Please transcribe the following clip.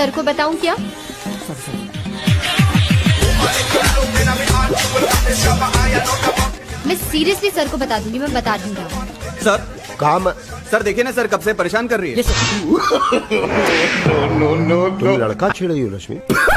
Sir को बताऊं क्या? मैं सीरियसली सर को बता दूंगी, मैं बता दूंगा। सर काम सर देखिए ना सर, कब से परेशान कर रही है। तुम लड़का छेड़ रही हो लक्ष्मी।